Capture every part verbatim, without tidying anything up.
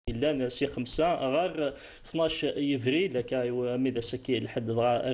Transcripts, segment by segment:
لان سي خمسة غير اثناش يفريل كا ميدا سكي لحد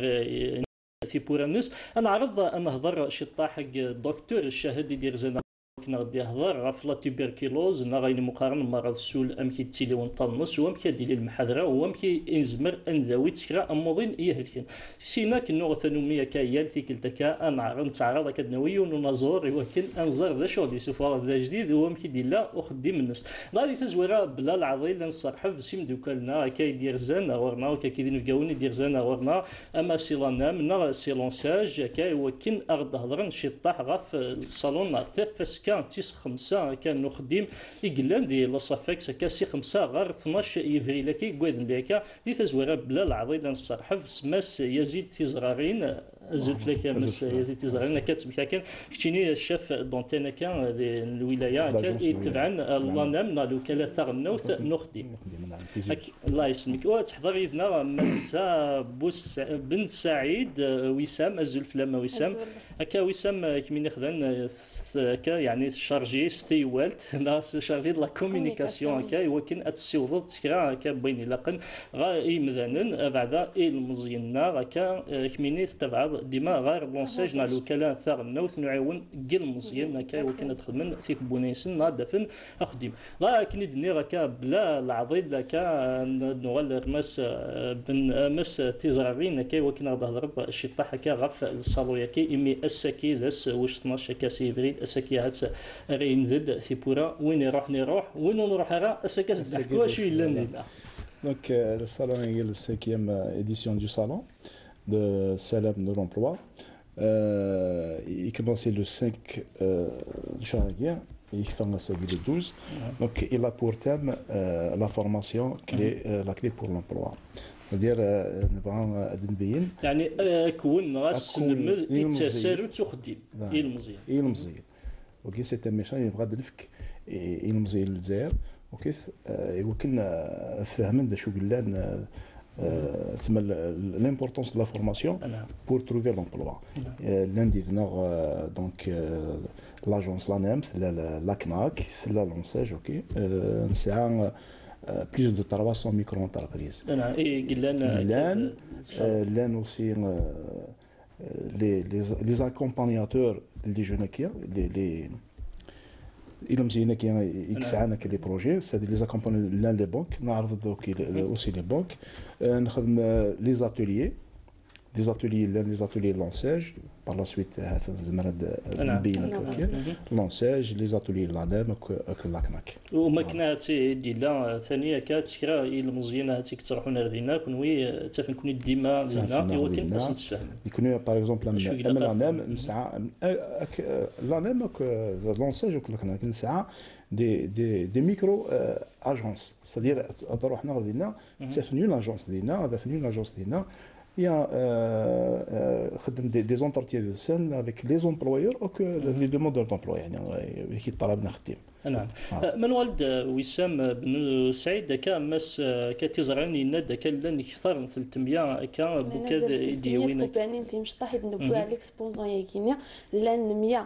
في بورانوس. انا عرض ان نهضر شي طاحق الدكتور الشهادي يدير زنا كنا غادي يهضر غف لا تيبركيلوز نا غادي مقارن مرض السول امكي تيلي ونطنس وامكي ديال المحاضره وامكي يزمر انذوي تكرا اموضين يهلكن سينا كنو ثانوميه كايال تيكل تكا انا عرض نتعرض كدنوي ونزور ولكن انظر ذا شغل يسوف ذا جديد وامكي ديلا وخدم الناس غادي تزويره بلا العظيم نصرحف سيم دوكالنا كايدير زانا ورنا وكاكيدين فكاوني دير زانا ورنا اما سيلانا منا سيلونساج كاي وكن ارض هضرن شي طاح غف الصالون تاع كان تيس خمسة كان نخدم يقلان دي لاصافيكس كاسي خمسة غير اثناش يفريل كي قويدن ليكا دي تزويره بلا العضيد نصرحف سماس يزيد تيزرارين زلت لك مس يزيد تيزرارين كاتب كان كتشيني الشاف دونتينا كان دي الولايه كان يتبعن لانام الوكاله تاع النوث نخدم الله يسلمك وتحضر يدنا مسا بوس بن سعيد وسام الزلف لما وسام هكا وسام كمين خدان كا يعني شارجي ستيوالت لا شارجي لا كومونيكاسيون كاي ولكن اتسيوض تكرا كا بين لقن غا اي مذانن بعد اي المزينا غا كميني تبع ديما غير لونساج نا الوكاله تاع النوث نعاون قل مزيان كاي ولكن ندخل من فيك بونيسن نادفن اخدم غا كني دني غا بلا العضيد كا نغال مس بن مس تيزرارين كاي ولكن نهضر شي طاح كا غف الصالويا كي امي السكي ذس واش اثناش كاسي فريد اسكي هات رين ذد ثيبورا وين يروح نروح وين نروح راه اسكاس نحكوا شي الا ندير. Donc euh, le salon est la cinquième édition du salon de Salam de l'emploi. Euh, il commençait le cinq euh, janvier et il finit le douze. Donc il a pour thème euh, la formation, clé, euh, la clé pour l'emploi. C'est-à-dire نبغى نبين يعني كون راس المل يتسارو تخدم يلمزيان يلمزيان وكي سي ميشان يبغى دلفك يلمزيان للجزائر وكيف يمكن فهمنا دا شو قلنا تسمى l'importance de la formation pour trouver l'emploi. Lundi donc l'agence l'ANEM la C N A C la l'enseigne ok نسعى plus de trois cents micro-entreprises. Là aussi les, les, les accompagnateurs les jeunes qui les, les ils مزينا كي يكسعنا كي لي بروجي c'est les accompagnateurs les banques نعرض aussi les banques نخدم les ateliers des ateliers les ateliers l'enseigne par la suite زعما نبين l'enseigne les ateliers l'ANEM que la C N A C وما كنا ديلا ثانيه كاتكرا المزيانه هاتيك تروحون غادينا كنوي تفنكوني ديما زعما ولكن باش نتفاهم يكونوا باغ اكزومبل l'ANEM نسعى l'ANEM l'enseigne que la C N A C نسعى des des des micro agences c'est-à-dire روحنا غادينا تفنيو لاجونس ديالنا تفنيو لاجونس ديالنا Il y a euh, euh, des, des entretiens de scène avec les employeurs ou que mm-hmm. les demandeurs d'emploi يعني qui طلبنا خدم. نعم. من والد وسام بن سعيد كان مس كتزرعني يناد كان لن يكثر ثلاثمية كان بوكاد ديوينا. كوبانين تيمش طاحد نبوا على الاكسبوزون ياكينيا لان مية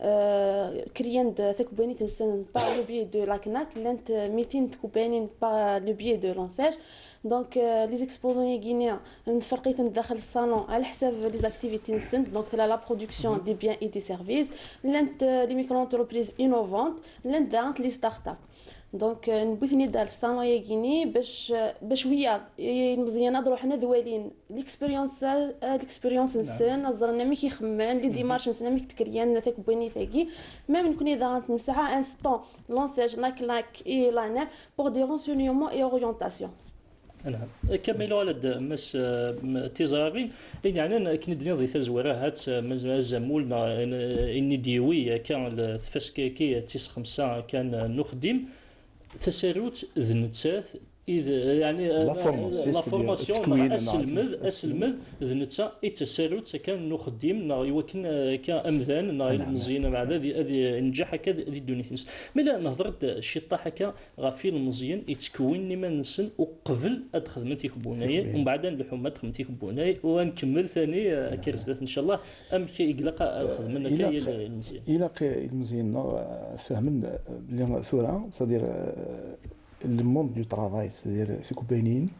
كريان تكوبانين تنسن با لو بيي دو لا C N A C لان ميتين تكوبانين با لو بيي دو لونساج. دونك لي زيكسبوزون guinéens نفرقيت داخل الصالون على حساب لي زاكتيفيتي نسن دونك لا برودكسيون دي بيان اي دي سيرفيس لانت لي ميكرو انتربريز انوفونت لانت دانت لي ستارت اب دونك نبغي ندير الصالون يا غيني باش باش ويا مزيانه روحنا دوالين ليكسبيريونس ليكسبيريونس نسن نظرنا مي كيخمن لي ديمارش نسن مي تكريان تاك بني تاكي ميم نكوني دانت نسعى انستون لونساج لاك لاك اي لانا بور دي رونسيونيمون اي اورينتاسيون. نعم كملوا على مس تيزارين يعني كنا دنيا ضي تزويره هات زمولنا اني ديوي كان فاسكي تيس خمسة كان نخدم تساروت ذنتات إذا يعني لا فورماسيون أسلمذ أسلمذ ذنتا التساروت كان نخدم نا يمكن كأمذان نا المزيان مع هذه هذه نجاح كذا هذه الدنيا تنس ملا نهضرت شي طاحة غافي المزيان يتكون لما نسن وقبل أدخل من تيكبوناي ومن بعد نلحم أدخل من تيكبوناي ونكمل ثاني كرسات إن شاء الله أم كي يقلق أدخل منك يا المزيان. إلا المزيان فهمنا اللي ثورة صدير le monde du travail, c'est-à-dire c'est كوباينين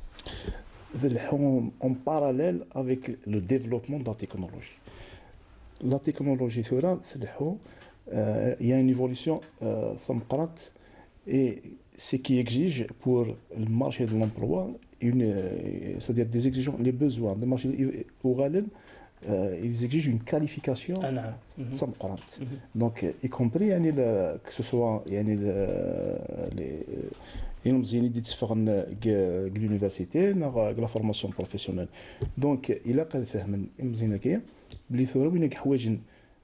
en parallèle avec le développement de la technologie. La technologie, il y a une évolution samqrat et ce qui exige pour le marché de l'emploi, c'est-à-dire des exigences, les besoins du marché au Ghalem, ils exigent une qualification samqrat. Donc, y compris que ce soit les l'université, la formation professionnelle. Donc, il a qu'à faire بلي ثورة وين حوايج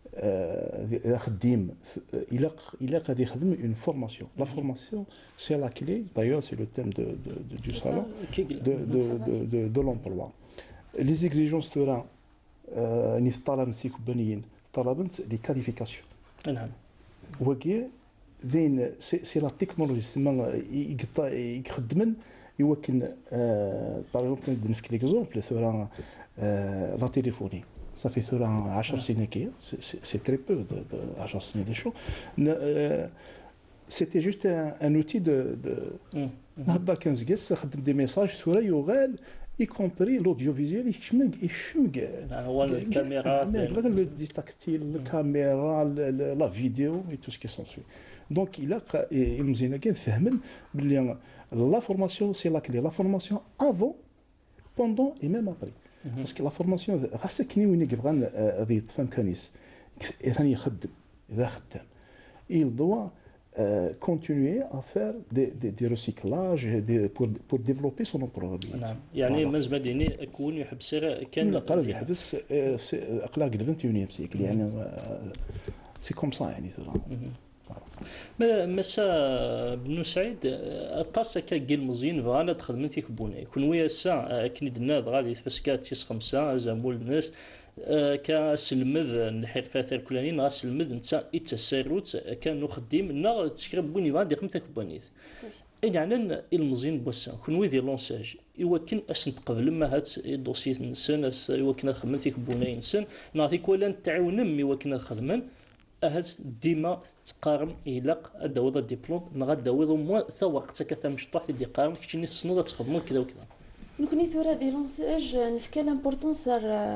خديم il a il a qu'à يخدم une formation. La formation c'est la clé, d'ailleurs c'est le thème de, de, de du salon de de de de, de l'emploi. Les exigences ثورة ني طلب نسيك بنيين طلبت des qualifications. نعم. وكي ذين سي لا تكنولوجي سما يخدمن يمكن باغ اكزومبل نفك ليكزومبل ثورة لا تليفوني. Ça fait عشر سنين كي c'est très peu de عشر سنين des choses. C'était juste un, un outil de نهضر كنزقس خدم دي ميساج ثورة يغال y compris l'audiovisuel يشمل يشمل هو الكاميرا le tactile, la caméra, la vidéo et tout ce qui s'ensuit. Donc il a مزيان كان فهمن بلي la formation c'est la clé. La formation avant, pendant et même après. Parce que la formation غاسكني وين يبغى هذه يتفهم كنيس ثاني يخدم إذا خدام il doit euh, continuer à faire des, des, des recyclages des, pour, pour développer son employabilité. نعم يعني مازال ديني يكون يحبس كان قال يحبس أخلاق الفينتيونيام سيكل يعني سي كوم سا يعني مسا بنو سعيد الطاسه كاكيل مزيان فانا تخدم فيك بونا يكون ويا الساعه كني دنا غادي تفسكات تيس خمسه زعمول الناس كسلمذ نحير فاثر كلاني غاسلمذ نتا التساروت كانوا خديم نا تشكرب بوني غادي قمتك بونيت يعني المزين بوسا كون ويدي لونساج يوكن اسن قبل ما هات الدوسيت نسن يوكن خدمت فيك بونا نسن نعطيك ولا تعاونم يوكن خدمن أهد ديما تقارن إلاق أدوض الدبلوم نغاد دوض مو ثوقتك كثا مشطوح في ديقارن كتشيني السنوضة تخدمون كذا وكذا. نكوني ثورة دي لونساج نفكا لامبورطونس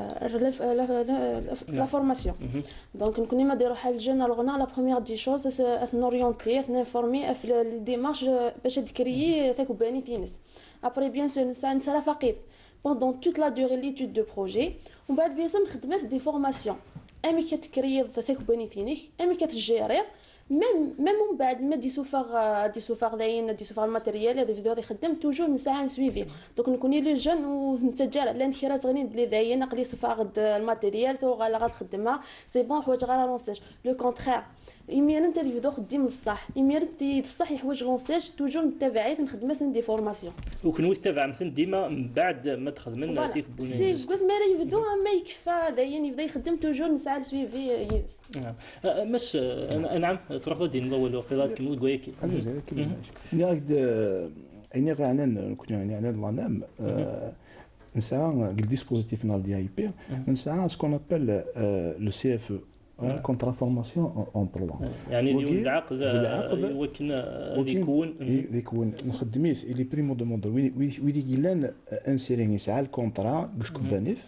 لا فورماسيون. دونك نكوني ما ديرو حال الجون الغنا لا بروميير دي شوز اث نوريونتي اث نفورمي في لي ديمارش باش تكريي ثاك باني تينس. ابري بيان سور نسا نسا فقير pendant toute la durée l'étude de projet ومن بعد بيان سور نخدمات دي فورماسيون. امي كتكريض ثاك بانيتينيك امي كتجيريض ميم ميم من بعد ما دي سوفاغ دي سوفاغ داين دي سوفاغ الماتيريال هذا فيديو غادي يخدم توجور نساعه نسويفي دونك نكوني لو جون ونتجار على نخيرات غنين بلي داين نقلي سوفاغ الماتيريال تو غالا غتخدمها سي بون حوايج غير لونساج لو كونترير يمير انت الفيديو خدي من الصح يمير انت بصح حوايج لونساج توجور نتابعي نخدم دي فورماسيون وكنوي تتابع مثلا ديما من بعد ما تخدم لنا تيك بوني سي قلت ما راه يبدو ما يكفى داين يبدا يخدم توجور نساعه سويفي نعم مس نعم تروح غادي نضول وقيلات كيما كويكي انا زين كيما نياك اني غانا كنت يعني على لانام نسعى الديسبوزيتيف نال دي اي بي نسعى سكون ابل لو سي اف او كونترا فورماسيون امبلوا يعني العقد يمكن يكون يكون نخدميت لي بريمو دوموندور ويدي كيلان انسيرين يسعى الكونترا باش كوبانيف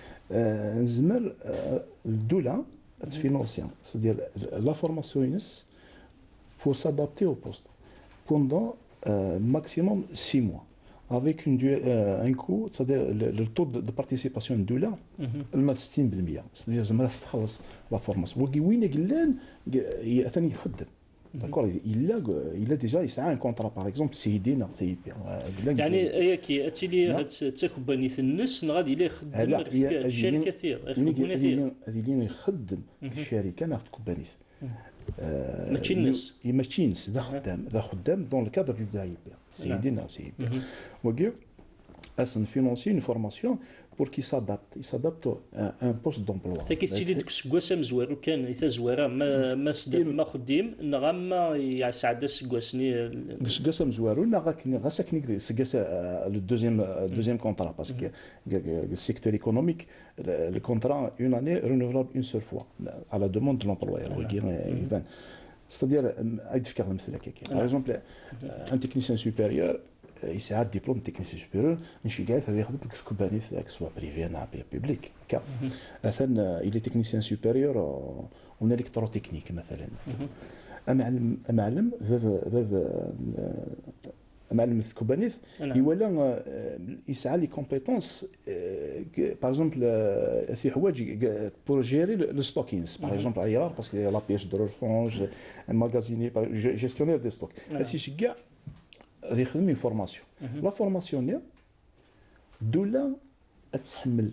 نزمر الدوله financière, c'est-à-dire la formation I N S pour s'adapter au poste pendant euh, maximum six mois avec une euh, un coût, c'est-à-dire le, le taux de, de participation de dollar, le ستين بالمية, c'est-à-dire زعما تخلص la formation. وكي وين قلان ثاني يخدم. D'accord, il a, il a déjà il a un contrat par exemple سيدينا سي بي. يعني ياكي اتيلي هاد تكبني في النص غادي يلي يخدم في الشركه كثير يخدم كثير هذه اللي يخدم في الشركه ناخذ كوبانيس ماشي الناس ماشي الناس ذا خدام ذا خدام دون الكادر دو دي اي بي سيدينا سي بي وكي اسن فينونسي une formation pour qu'il s'adapte, il s'adapte à un poste d'emploi. فكي تشيلي ديك سكواسه مزوار وكان اذا زواره ما ما سدات ما خديم نغما يسعد سكواسني سكواسه مزوار نغاكني غاسكني سكواسه le deuxième deuxième contrat parce que le secteur économique le contrat une année renouvelable une seule fois à la demande de l'employeur. ستادير هايد فكر المثل هكاك باغ اكزومبل ان تكنيسيان سوبيريور يسعى ديبلوم تكنيسيان سوبيريور ماشي كاع هذا يخدم في كومباني سواء بريفي ولا بيبليك كا مثلا الى تكنيسيان سوبيريور اون الكترو تكنيك مثلا معلم معلم معلم في كوبانيف يولى يسعى لي كومبيتونس باغ اكزومبل في حوايج بور جيري لو ستوكينز باغ اكزومبل ايار باسكو لا بيش دو ريفونج ماغازيني جيستيونير دي ستوك هادشي شي كاع غادي يخدم اون فورماسيون لا فورماسيون دوله تحمل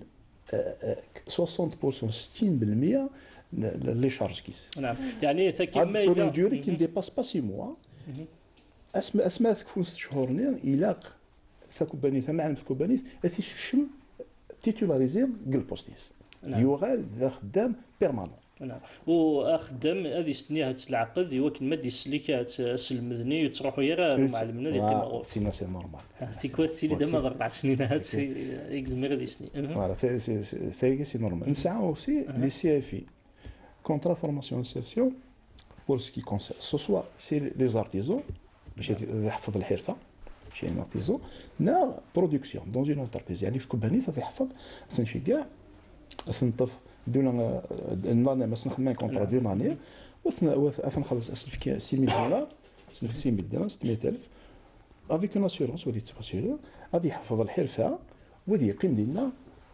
ستين بالمية ستين بالمية لي شارج كيس نعم يعني كيما الى ديوري كي ديباس با سي موا اسماء اسماء في ست شهور يلاق ثاكوباني ثمعن في كوبانيس تيشم تيتولاريزي كل بوستيس يوغال ذا خدام بيرمانون نعم وخدام هذه سنيه هاد العقد يوكل مادي السليكات المدني وتروحوا يرا معلمنا اللي قيمه سينا سي نورمال تيكوات سيلي دابا اربع سنين هاد سي اكزمير هذه سنين فوالا سي سي نورمال نسعى اوسي لي سي اف اي كونترا فورماسيون انسيرسيون بور سكي كونسيرن سو سوا سي لي زارتيزون باش يحفظ الحرفه شي ارتيزون نا برودكسيون دون اون انتربريز يعني في كومباني تحفظ شي كاع تنطف دونا ناني مثلا نخدم كونطرا دو ناني وثنخلص اسلف ستة مية دولار اسلف ستة مية دولار ستمية ألف افيك اون اسيورونس ودي تفاسيور غادي يحفظ الحرفه ودي يقيم ديالنا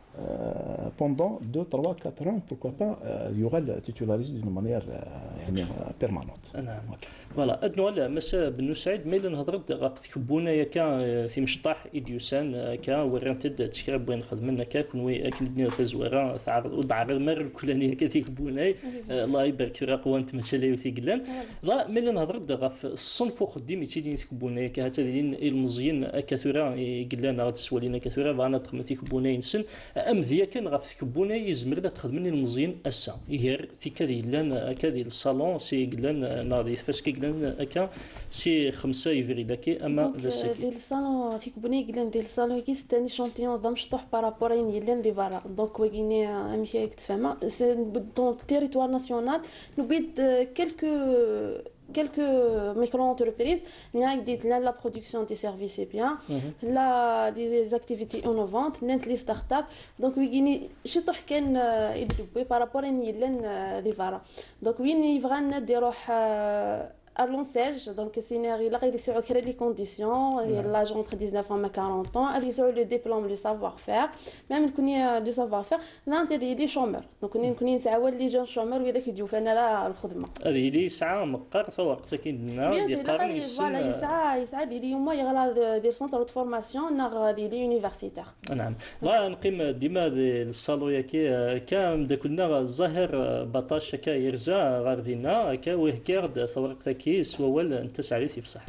pendant deux, trois, quatre ans, pourquoi pas, il y aura le titularisé d'une manière permanente. نعم. فوالا أدنو مساء بن سعيد ميلا نهضرت غاق تكبونا كا في مشطاح إديوسان كا ورانتد تشكرب وين خدمنا كا كنوي كندني في زوارا تعرض ودعر المر الكلانية كثيك بونا الله يبارك في رقوان تمثلي وثي قلان لا ميلا نهضرت غاف الصنف وخديم يتيدين تكبونا كا هتدين المزيين كثيرا قلنا غاد سوالينا كثيرا فانا تخمتي كبونا ينسن أم ذي كان غاف كبونا يزمر لا تخدمني المزيين أسا يغير في كذي لان كذي الصالون سي قلان ناضي فاسكي قلان أكا سي خمسة يفري لكي أما لسكي ديال الصالون في كبوني قلان ديال الصالون كي ستاني شونتيون ضم شطوح بارابورين يلان دي فارا دونك وكيني أمشي هيك تفهمها دون تيريتوار ناسيونال نبيد كيلكو quelques micro-entreprises, il y a dit la production des services est bien, la des activités innovantes, les startups. Donc oui, je trouve qu'un éduqué par rapport à une des varas. Donc oui, il va y avoir à l'enseigne, donc c'est là il y a les conditions, l'âge entre dix-neuf ans et quarante ans, il y a le diplôme, le savoir-faire, même il y a le savoir-faire, là il y a des chômeurs, donc il y a des jeunes chômeurs وإذا كيديو فانا لا الخدمة. هذه اللي يسعى مقر فوق ساكننا يقارن يسعى. فوالا يسعى يسعى ديال يوم يغرا ديال سونتر دو فورماسيون ناغ ديال يونيفرسيتير. نعم. لا نقيم ديما الصالويا كي كام داكلنا الظاهر بطاش كا يرزا غاردينا كا وهكارد ثورق كيس وول انت سعيتي بصح.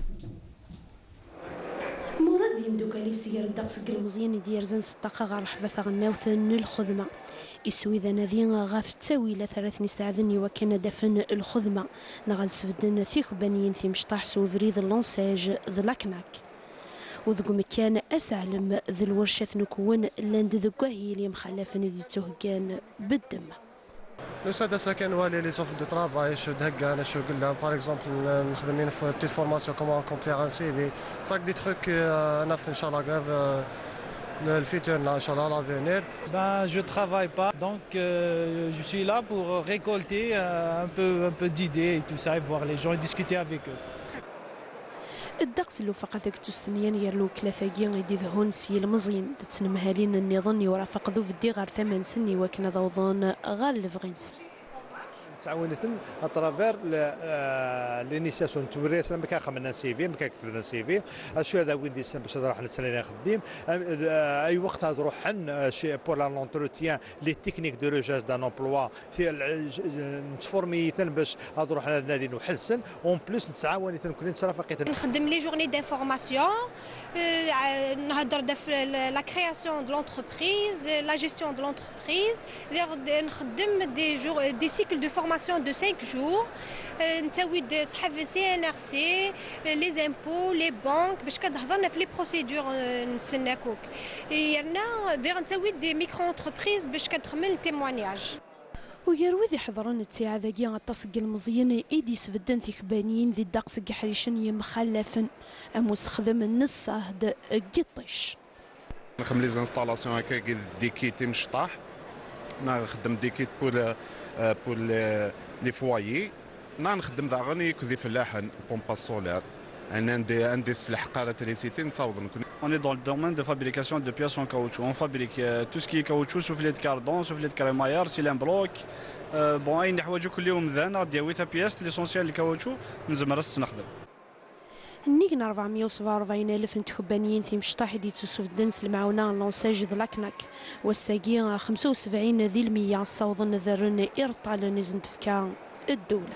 مراد يمدوك على السير الدقس المزيان ديال زن ستة غير حبث غناوثن الخدمة. السويدة نذين غاف تساوي ثلاث نساعدني وكان دفن الخدمة نغال سفدن ثيخ بنين في مشطاح سوفريد اللونساج ذلاكناك وذقو مكان أسعلم ذي الورشة نكون لاند ذقاهي اللي مخلفن دي تهجان بالدم. الأستاذ ساكن والي لي زوف دو ترافاي شو دهكا انا شو قلنا باغ اكزومبل مخدمين في بتيت فورماسيون كومون كومبليغ ان سي في صاك دي تروك انا في ان شاء الله غاف le futur, Inch'Allah, l'avenir. Ben, je ne travaille pas, donc euh, je suis là pour récolter euh, un peu, un peu d'idées et tout ça, et voir les gens et discuter avec eux. الدقس اللي فقط تستنيان يرلو كلاثاقي غيدي ذهون سي المزين تنمهالين النظام يرافق ذو بدي غير ثمان سني وكنا ذوضان غال الفغينس تعاونتن اترافير لينيسياسيون توري ما كنخممنا سي في ما كنكتبنا سي في شو هذا وين دي باش نروح نتسنى نخدم اي وقت نروح شي بور لونتروتيان لي تكنيك دو ريجاج دان امبلوا في نتفورمي باش نروح نادي نحسن اون بليس نتعاون نكون نترافقيت نخدم لي جورني دانفورماسيون نهضر لا كرياسيون دو لونتربريز لا جيستيون دو لونتربريز نخدم دي جور دي سيكل دو formation de cinq jours, نتاوي صحف سي ان ار سي لي زامبو لي بانك باش كتهضرنا في لي بروسيدور نستناكوك يرنا دير نتاوي دي ميكرو انتربريز باش كتخمم التيموانياج. ويروي حضرنا التعاذاقي غطاسق المزيان ايدي سبدان في كبانيين ذي الدقسق حريشن يمخلفن اموس خدم النص هد قطش نخدم لي زانستالاسيون هكا دي كيت مشطاح نخدم دي كيت بول بول لي فوايي نخدم داغني كذي فلاحن بومبا سولار انا عندي عندي الحقاره تريسيتي نتاوض نكون. On est dans le domaine de fabrication de pièces en caoutchouc. On fabrique euh, tout ce qui est caoutchouc, soufflet de cardan, soufflet de crémaillère, cylindre bloc. Euh, bon, أي حوايج كلهم ذانا دياوي تا بياس ليسونسيال الكاوتشو نزمر نخدم. نيجنا أربعمية وسبعة وأربعين ألف تخبانيين في مشطاح دي تسوف الدنس المعونة لونساج ذلاكناك والساقي خمسة وسبعين ذي المية صوض نذرن إرطال نزن تفكا الدولة.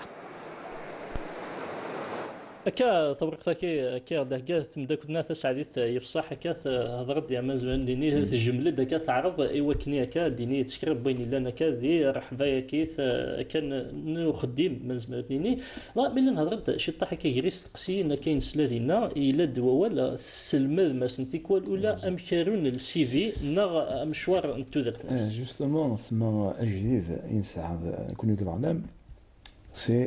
أكا طبقت كي كي دهجة تمدكنا تسعديت يفصح كا هضرت يا مزمن ديني تجمل دكا تعرض إيوا كني كا ديني تشكرب بين لنا كا ذي رحبايا كيف كان نخدم مزمن ديني لا من نهضرت شي طاح كي غريس تقسينا كاين سلادينا إلا دوا ولا سلمذ ما سنتيكوال ولا أمكارون السي في نا مشوار نتو درت جوستومون سما أجديد إنسان كونو كنعلم سي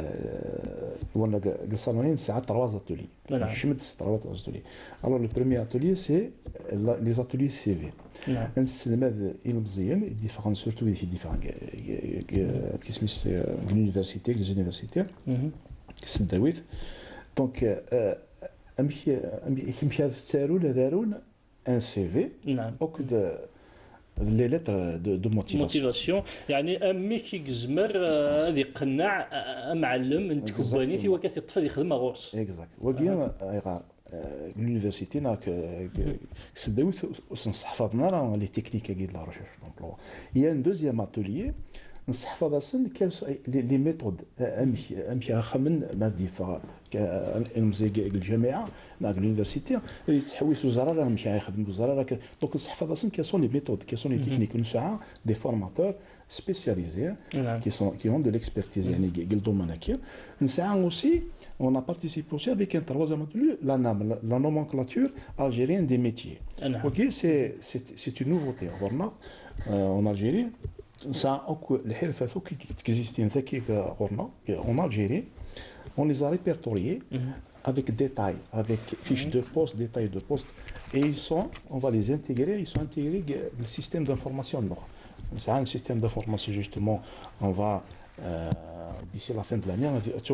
ولا قصانين ساعات trois ateliers. نعم. شمت trois ateliers. Alors le premier atelier c'est les ateliers C V. نعم. نسلم المزيان différents surtout des différents qui se mettent l'université les universitaires. سداويت. Donc امشي امشي في التارو لدارون ان سي في. نعم. وكذا لي لتر دو موتيفاسيون يعني امي كي كزمر هذه قناع معلم انت كوباني في وقت الطفل يخدم غورس اكزاكت وكاين ايغا l'université n'a que سداويت نصحفظنا راه لي تكنيك كاع لا ريشيرش دونك il y a un deuxième atelier نصحفظ اصلا لي ميثود امشي امشي خمن مادي ف المزيق الجامعه مع اليونيفرسيتي تحويس وزاره راه مشى يخدم وزاره راه دونك نصحفظ اصلا كي سون لي ميثود كي سون لي تكنيك نسعى دي فورماتور spécialisés qui sont qui ont de l'expertise يعني قال دومين هكا نسعى اوسي on a participé aussi avec un troisième atelier la NAM la nomenclature algérienne des métiers. OK c'est c'est c'est une nouveauté en Algérie. Ça, les hirfas qui existent en Algérie, on les a répertoriés avec détails, avec fiches de poste, détails de poste, et ils sont, on va les intégrer, ils sont intégrés dans le système d'information. C'est un système d'information justement, on va euh, d'ici la fin de l'année,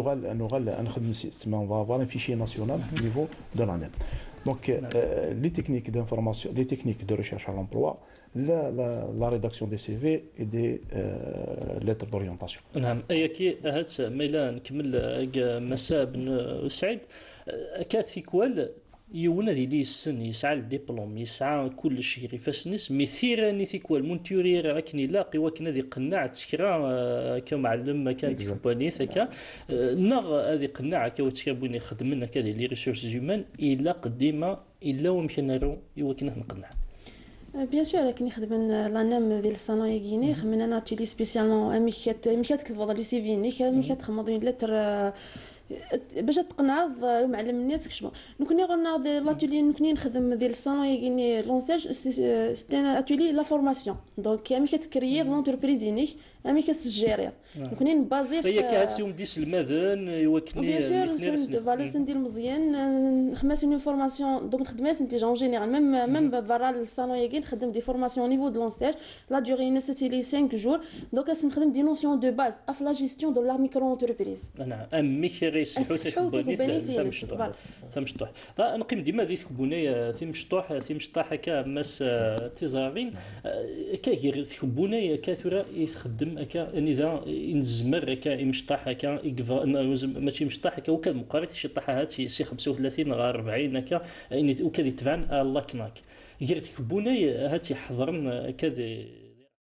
on va avoir un fichier national au niveau de l'année. Donc euh, les techniques d'information, les techniques de recherche à l'emploi, la, la, la rédaction des C V et des euh, lettres d'orientation. نعم أيكي هات ميلان كمل مساء بن سعيد كاثيكوال يونا ذي لي السن يسعى الدبلوم يسعى كل شيء يفسنس مثيرا ثيكوال مونتورير راكني لاقي وكنا ذي قناع تسكرا كمعلم كان كوباني ثكا نغ هذه قناع كوتسكابوني خدمنا كذا لي ريسورس هيومان إلا قديمة إلا ومشينا نرو يوكنا نقنع. بيان سور لكن خدمنا لانام ديال الصنايع كيني خدمنا ناتولي سبيسيالمون ميكات ميكات كتفضل لي سي في نيك ميكات خمضين لتر باش تقنعض معلم الناس كشما نكوني قلنا لاتولي نكوني نخدم ديال الصنايع كيني لونساج سيتي ان اتولي لا فورماسيون دونك امي كتكريي لونتربريز نيك امي كتجيري نكوني نبازي هي كهاتسيوم ديس المذن يوكني بيان سور فالور ندير مزيان خماس اون فورماسيون دونك نخدم سنتي جون جينيرال ميم ميم برا الصنايع كي نخدم دي فورماسيون نيفو دو لونساج لا دوري نسيتي لي خمسة جور دونك نخدم دي نوسيون دو باز اف لا جيستيون دو لا ميكرو انتربريز انا امي كريس حوتك بني ثمشطوح ثمشطوح نقيم ديما ذي ثكبوني ثمشطوح ثمشطوح هكا مس تزارين كاير ثكبوني كثره يخدم هكا اذا نزمر هكا يمشطح هكا ماشي مشطح هكا وكا مقارنه شي طاحات سي خمسة وثلاثين غير أربعين هكا وكا يتبان الله كناك غير تكبوني هاتي حضرن كذا